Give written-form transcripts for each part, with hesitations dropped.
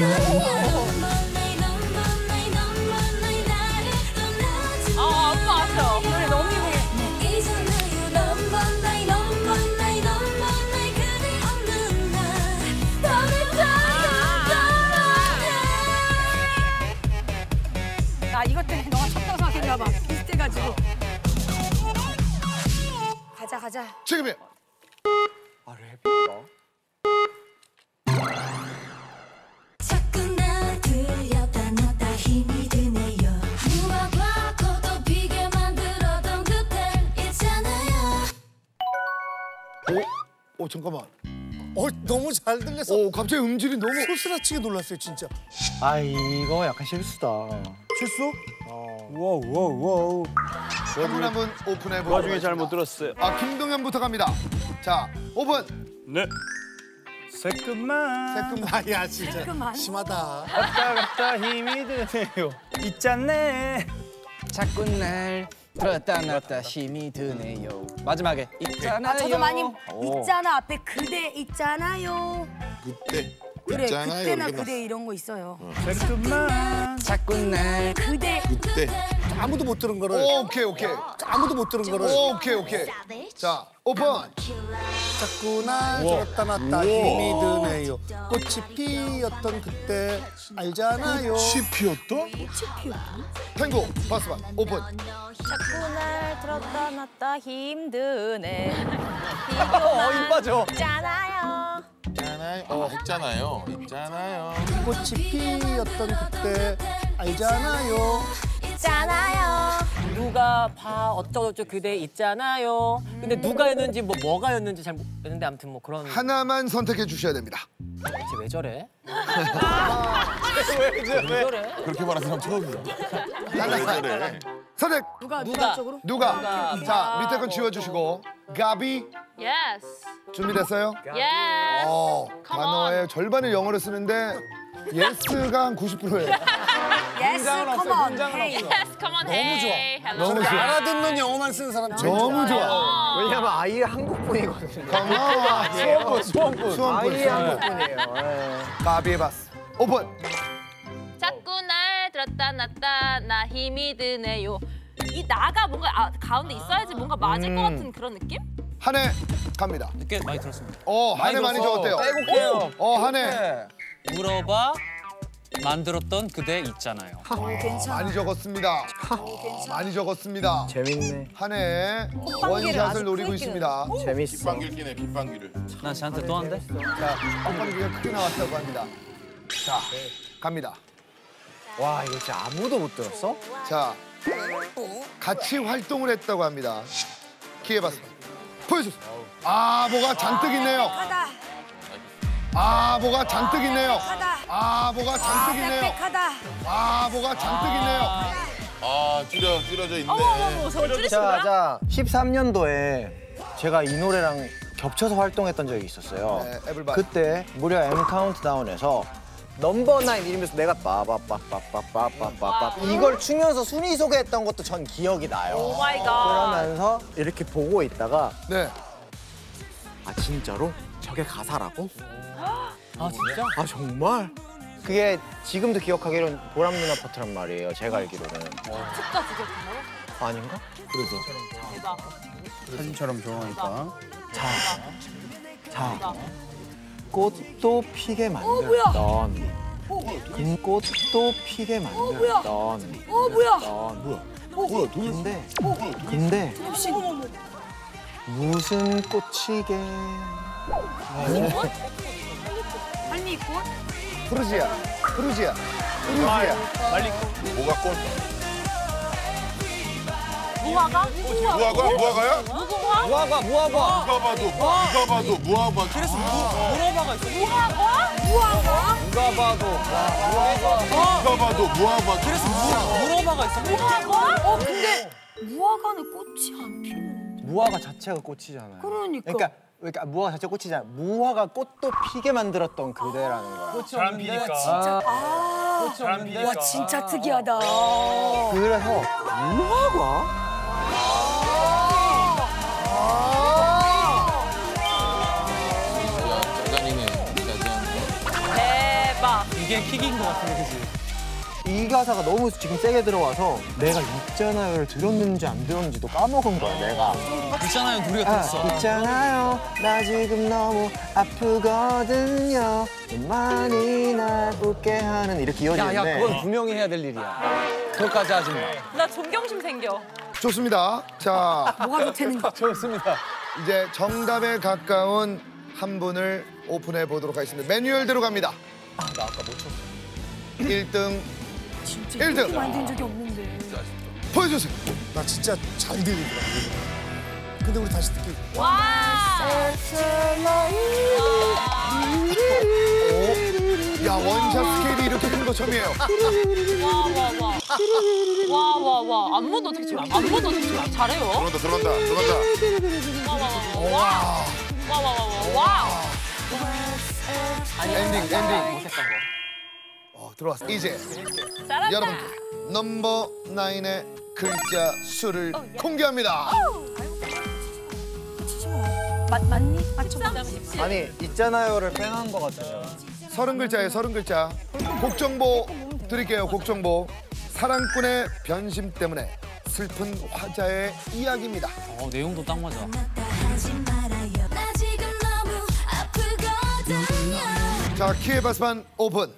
아빠 아셔. 노래 너무 유명해. 나 이것 때문에 너가 쳤다고 생각했나 봐. 비슷해가지고. 가자 가자. 지금이요. 아 랩인가? 자꾸 나 들렸다 놨다 힘이 드네요. 무화과 꽃도 피게 만들었던 그때 있잖아요. 오 잠깐만. 너무 잘 들려서 오 갑자기 음질이 너무. 소스라치게 놀랐어요 진짜. 아 이거 약간 실수다. 실수? 우와 우와 우와. 한 분 한 분 오픈해 보도록 와중에 잘못 들었어요. 아 김동현부터 갑니다. 자 오픈. 네. 새끈만. 새끈만. 아야 진짜 그만. 심하다. 갔다 갔다 힘이 드네요. 있잖네. 자꾸 날 들었다 놨다 힘이 드네요. 마지막에 있잖아요. 저도 많이 오. 있잖아 앞에 그대 있잖아요. 그때. 그래 있잖아요. 그때나 이렇게 그대 이런 거 있어요. 새끈만. 자꾸 날 그대. 그때. 아무도 못 들은 거를. 오케이 오케이. 아무도 못 들은 거를. 오케이 오케이. 자 오픈. 자꾸 날 들었다 놨다 힘이 드네요. 꽃이 피었던 그때 알잖아요. 피었다? 탱고 바스반 오픈. 자꾸 날 들었다 놨다 힘드네. 힘 빠져. 있잖아요. 있잖아요. 있잖아요. 있잖아요. 꽃이 피었던 그때 알잖아요. 있잖아요. 누가 봐 어쩌고저쩌고 그대 있잖아요. 근데 누가였는지 뭐가였는지 잘 모르겠는데 아무튼 뭐 그런. 하나만 선택해 주셔야 됩니다. 대체 왜 저래? 왜 저래? 그렇게 말하는 사람 처음이야. 하나. 선택. 누가 쪽으로? 누가? 자 밑에 건 지워주시고. 가비 Yes. 준비됐어요? Yes. 단어의 절반을 영어로 쓰는데 예스가 한 90%예요. Yes, come on. Hey. Yes. Come on. Hey. Hello. 너무 좋아. 알아듣는 영어만 쓰는 사람 제일 너무 좋아요. 좋아. 왜냐면 아예 한국분이거든요. 고마워. 수원분. 아예 한국분이에요. 예. 가비 해봤어. 오픈. 자꾸 날 들었다 놨다 나 힘이 드네요. 이 나가 뭔가 가운데 있어야지 뭔가 맞을 것 같은 그런 느낌? 한해 갑니다. 늦게 많이 들었습니다. 한해 많이 적었대요. 빼곡해요. 한해 물어봐 만들었던 그대 있잖아요. 괜찮아. 많이 적었습니다. 많이 적었습니다. 재밌네. 한해 콧방귀를 아주 원샷을 노리고 크게 있습니다. 재밌어. 빗방귀를 끼네, 빗방귀를. 난 쟤한테 또 한대? 자, 콧방귀가 크게 나왔다고 합니다. 자, 갑니다. 와 이거 진짜 아무도 못 들었어? 자, 같이 활동을 했다고 합니다. 기회 받습니다. 보여주세요. 아, 뭐가 잔뜩 있네요. 가다. 아, 뭐가 잔뜩 있네요. 가다. 아, 뭐가 잔뜩 있네요. 빽빽하다. 아, 뭐가 잔뜩 있네요. 아, 줄여져 있네. 어머 저걸 줄이신 거야? 자 13년도에 제가 이 노래랑 겹쳐서 활동했던 적이 있었어요. 네, 에블바디. 그때 무려 M 카운트다운에서 넘버 9 이러면서 내가 빠바빠빠빠빠빠빠 이걸 추면서 순위 소개했던 것도 전 기억이 나요. 오 마이 갓. 그러면서 이렇게 보고 있다가 네. 아 진짜로? 저게 가사라고? 아 진짜? 아 정말? 그게 지금도 기억하기로는 보람 누나 파트란 말이에요. 제가 알기로는. 특가 주제였나요? 아닌가? 대박. 사진처럼 조용하니까. 자, 꽃도 피게 만들었던 꽃도 피게 만들었던 뭐야? 근데 무슨 꽃이게 할미꽃? 푸르지아. 뭐가 꽃? 무화과? 무화과야? 무궁화? 무화과 누가 봐도 무화과. 그래서 물어봐가 있어. 무화과? 누가 봐도 누가 봐도 무화과. 그래서 물어봐가 있어. 무화과? 근데 무화과는 꽃이 안 피는. 무화과 자체가 꽃이잖아요. 그러니까 무화과 자체가 꽃이잖아요. 무화과 꽃도 피게 만들었던 그대라는 거야. 사람 피니까. 사람 피니까. 와 진짜 특이하다. 그래서 무화과? 짜잔이네, 짜잔. 대박. 이게 이게 킥인 것 같은데, 그치? 이 가사가 너무 지금 세게 들어와서 내가 있잖아요를 들었는지 안 들었는지도 까먹은 거야, 내가. 있잖아요, 우리가 들었어. 있잖아요, 나 지금 너무 아프거든요. 많이 날 웃게 하는 이렇게 이어지는데. 야, 그건 분명히 해야 될 일이야. 그것까지 하지 마. 나 존경심 생겨. 좋습니다. 자, 뭐가 좋다는 거. 좋습니다. 이제 정답에 가까운 한 분을 오픈해 보도록 하겠습니다. 매뉴얼대로 갑니다. 나 아까 못 쳤어. 1등 진짜 1등. 이렇게 많이 된 적이 없는데. 보여주세요. 나 진짜 잘 들리더라. 근데 우리 다시 듣기. 와. 야, 원샷 스케일이 이렇게 큰 거 처음이에요. 와. 안무도 어떻게 쳐? 안무도 어떻게 쳐? 잘해요. 들어간다. 와. 엔딩. 들어왔어. 이제 잘한다. 여러분께 넘버 9의 글자 수를 공개합니다. 맞니? 맞춰봐. 아니, 있잖아요를 뺑한 거 같아요. 30글자예요, 30글자. 곡 정보 드릴게요, 곡 정보. 사랑꾼의 변심 때문에 슬픈 화자의 이야기입니다. 내용도 딱 맞아. 하지 말아요. 나 지금 너무 아프거든요. 자, 키에바스만 오픈.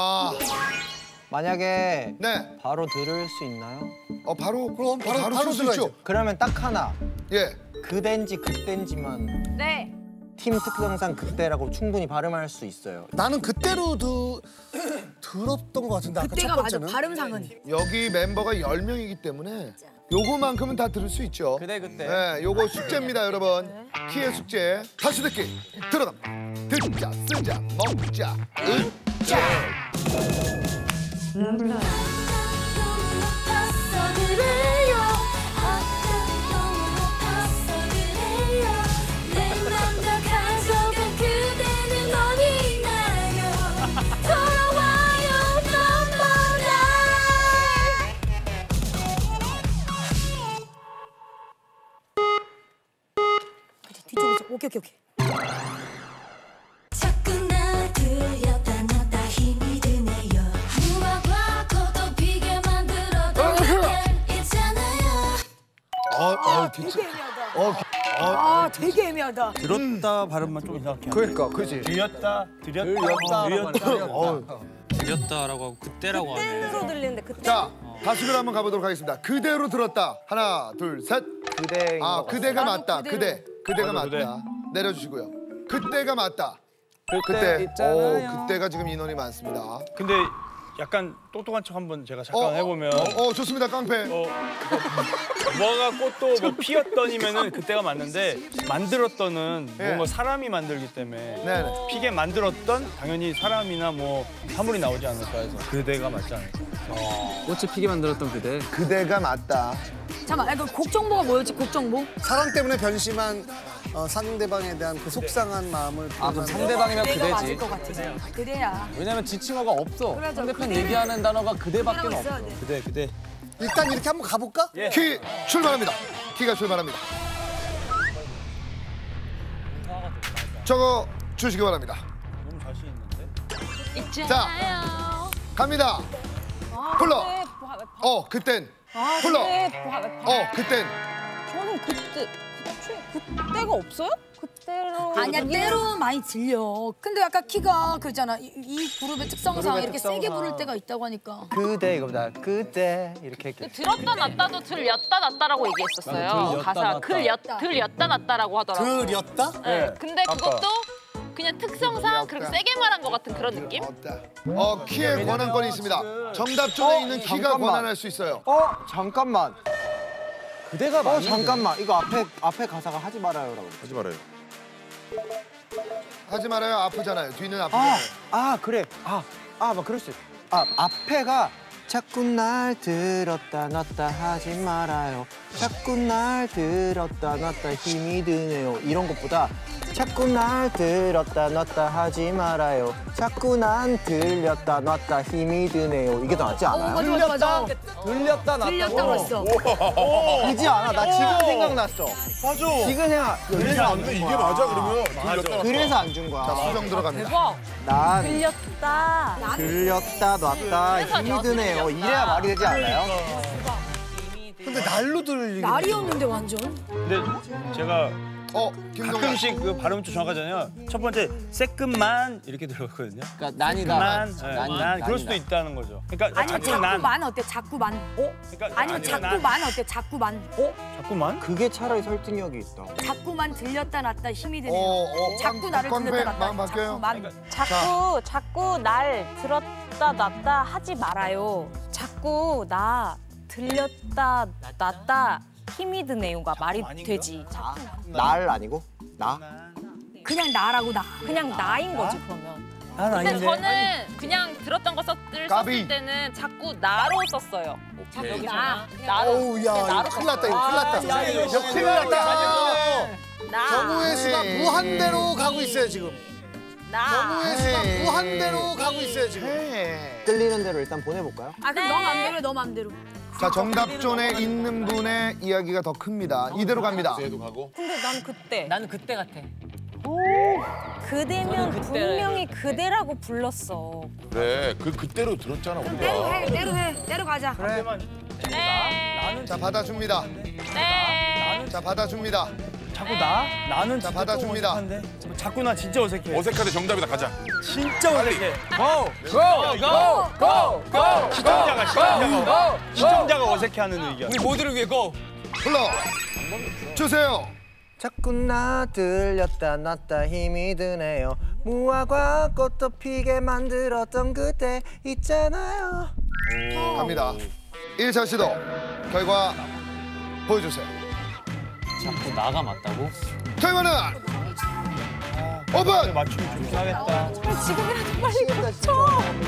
만약에 네. 바로 들을 수 있나요? 바로 바로 줄 수 있죠. 그러면 딱 하나. 예. 그댄지 그땐지만 네. 팀 특성상 그때라고 충분히 발음할 수 있어요. 나는 그때로 들었던 것 같은데 아까 첫 그때가 맞아. 번째는. 발음상은. 여기 멤버가 10명이기 때문에 요거만큼은 다 들을 수 있죠. 그때. 네, 요거 숙제입니다, 여러분. 키의 숙제. 다시 듣기. 들어갑니다. 듣자, 쓰자, 먹자, 으자. 너무 높았어 그래요. 너무 높았어 그래요. 내 맘도 가져간 그대는 어디 있나요? 돌아와요 넘버나. 뒤쪽에서. 오케이. 자꾸 날 들렸다 놨다 힘이 드네요. 무화과 비게 만들어도 그댈 있잖아요. 되게 애매하다. 들었다 발음만 좀 이상하게. 그러니까, 그지. 들렸다라고 들렸다라고 하고 그때라고 하네. 그대로 들리는데 그때. 자, 다시글 한번 가보도록 하겠습니다. 그대로 들었다. 하나, 둘, 셋. 그대. 그대가 나도 맞다. 그대로. 그대가 맞아, 그대. 맞다. 내려주시고요. 그때가 맞다. 그때 있잖아요. 그때가 지금 인원이 많습니다. 근데 약간 똑똑한 척 한번 제가 잠깐 해보면 좋습니다, 깡패. 뭐가 꽃도 뭐 피었던이면은 그때가 맞는데 만들었던은 뭔가 사람이 만들기 때문에 네네. 피게 만들었던 당연히 사람이나 뭐 사물이 나오지 않을까 해서 그대가 맞지 않을까. 꽃이 피게 만들었던 그대. 그대가 맞다. 잠깐만, 곡 정보가 뭐였지? 곡 정보? 사랑 때문에 변심한 상대방에 대한 그 속상한 마음을 그럼 상대방이면 그대가 맞을 그대지. 것 같아. 그대야. 왜냐면 지칭어가 없어. 그래서 상대편 그대는- 얘기하는 단어가 그대밖에 그대라고 없어. 있어야 돼. 그대. 일단 이렇게 한번 가볼까? 예. 키 출발합니다. 키가 출발합니다. 적어 주시기 바랍니다. 너무 자신 있는데. 있잖아요. 갑니다. 불러. 그땐. 불러. 그땐. 저는 그때가 없어요? 그때로 아니야, 때로 많이 들려. 근데 약간 키가 그잖아. 이 그룹의 특성상 그룹의 이렇게 특성상. 세게 부를 때가 있다고 하니까. 그대 이거보다 그때 이렇게. 들었다 놨다도 들렸다 놨다라고 얘기했었어요. 들렸다 가사 놨다. 들렸다 놨다라고 하더라고요. 들렸다? 네. 근데 그것도 그냥 특성상 그렇게 세게 말한 것 같은 그런 느낌? 키에 권한권이 있습니다. 정답 쪽에 있는 키가 잠깐만. 권한할 수 있어요. 잠깐만. 그대가 맞는데. 잠깐만. 이거 앞에 가사가 하지 말아요라고. 하지 말아요. 하지 말아요. 아프잖아요. 뒤는 아프잖아요. 그래. 막 그럴 수 있어. 앞에가 자꾸 날 들었다 놨다 하지 말아요. 자꾸 날 들었다 놨다 힘이 드네요. 이런 것보다 자꾸 날 들었다 놨다 하지 말아요. 자꾸 난 들렸다 놨다 힘이 드네요. 이게 더 낫지 않아요? 들렸다 놨다. 들렸다 왔어. 그지 않아? 나 지금 생각났어. 맞아. 지금 생각. 그래서 안 돼. 이게 맞아 그러면. 들렸다. 그래서 안 준 거야. 자, 수정 들어갑니다. 대박. 난 들렸다. 들렸다 놨다 힘이 드네요. 이래야 말이 되지 않아요? 근데 날로 들리게. 날이었는데 완전. 근데 제가 김동현. 가끔씩 그 발음 좀 정하잖아요. 첫 번째 새끈만 이렇게 들어갔거든요. 그러니까 난이다. 새끈만, 난 그럴 수도 있다는 거죠. 그러니까 아니면 자꾸 난. 자꾸만 어때? 자꾸만. 그러니까 아니면 자꾸만 어때? 자꾸만. 자꾸만? 그게 차라리 설득력이 있다. 자꾸만 들렸다 놨다 힘이 드네요. 자꾸 나를 confe 들렸다 놨다. 마음 바뀌어요. 자꾸만. 자꾸 날 들었다 놨다 하지 말아요. 자꾸 나 들렸다 놨다 힘이 드네요가 말이 되지. 날 아니고 나? 그냥 나라고 나. 그냥 나인 거지 그러면. 근데 저는 그냥 들었던 거 썼을 까비. 때는 자꾸 나로 썼어요. 오케이. 나. 나로. 어우, 야, 이거 큰일 났다, 이거 큰일 났다. 이거 큰일 났다. 나. 정우의 수가 무한대로 가고 있어요, 지금. 나. 정우의 수가 무한대로 가고 있어요, 지금. 끌리는 대로 일단 보내볼까요? 아 그럼 너 맘대로 너 맘대로. 자, 정답존에 있는 분의 이야기가 더 큽니다. 이대로 갑니다. 얘도 가고. 근데 난 그때. 나는 그때 같아. 그대면 그때 분명히 그대라고 불렀어. 그래. 그때로 들었잖아 때로 우리가. 해, 때로 해, 때로 가자. 네. 자, 받아줍니다. 네. 자, 받아줍니다. 자꾸 나? 나는 자, 진짜 받아줍니다. 좀 어색한데? 자꾸 나 진짜 어색해. 어색하대 정답이다. 가자. 진짜 어색해. 고! 시청자가 어색해하는 의견. 우리 모두를 위해 고! 불러 주세요. 자꾸 나 들렸다 놨다 힘이 드네요. 무화과 꽃도 피게 만들었던 그때 있잖아요. 갑니다. 1차 시도 결과 보여주세요. 자꾸 나가 맞다고? 결과는 오픈! 맞추기 좋긴 하겠다. 지금이라도 빨리 고쳐.